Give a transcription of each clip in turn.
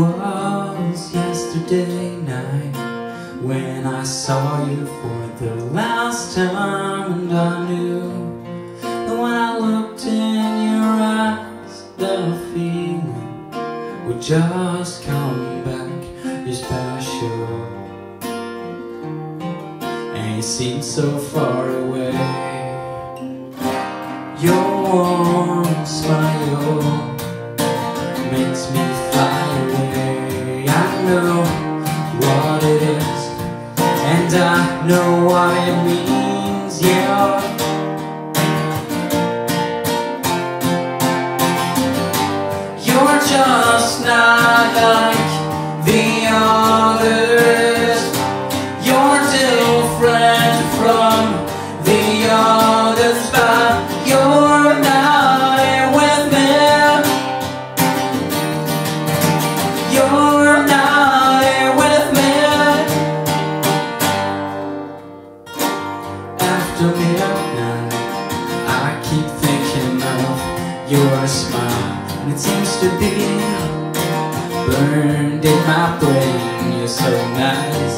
was yesterday night when I saw you for the last time, and I knew that when I looked in your eyes, the feeling would just come back. You're special, and you seem so far away. Your warm smile makes me fly away. I know what it is, and I know what it means, yeah. You're just not like the others. You're different from the others, but you're not here with me. You're not here with me. After midnight, I keep thinking of your smile, and it seems to be burned in my brain. You're so nice,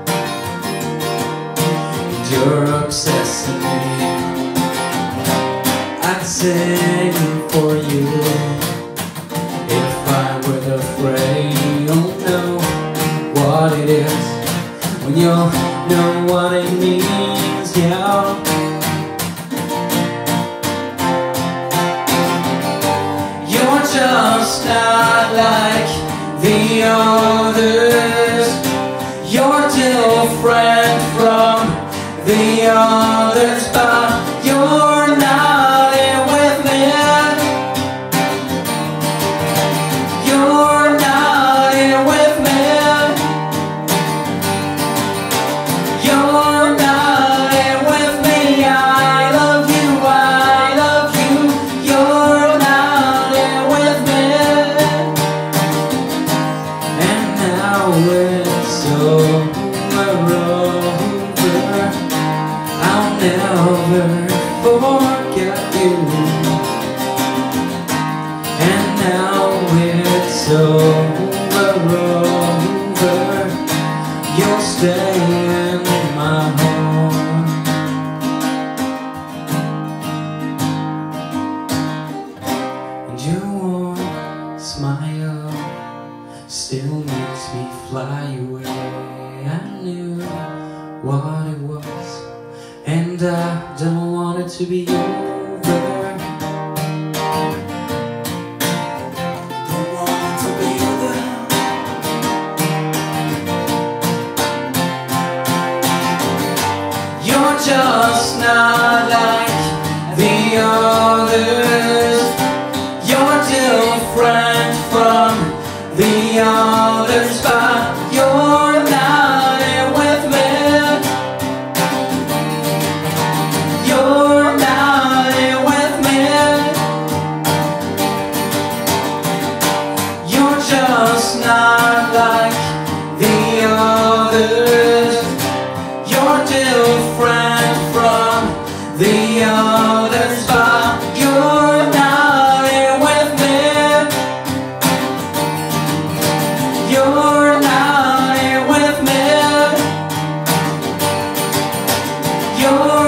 and you're obsessing me. I'd sing for you if I were afraid. You'll know what it is when you'll know what it means, yeah. You're just not like the others. You're different from the others, but you're not here with me. You're not here with me. You're not here with me. I love you, I love you. You're not here with me. And now it's over. I'll never forget you. And now it's over. You'll stay in my heart. And your warm smile still makes me fly away. I knew what it was, and I don't want it to be over. Don't want it to be over. You're just not like the others. You're different from the others, but you're not here with me. You're not here with me. You're just not like the others. You're different from the others, but you're not here with me. You're not here with me. You're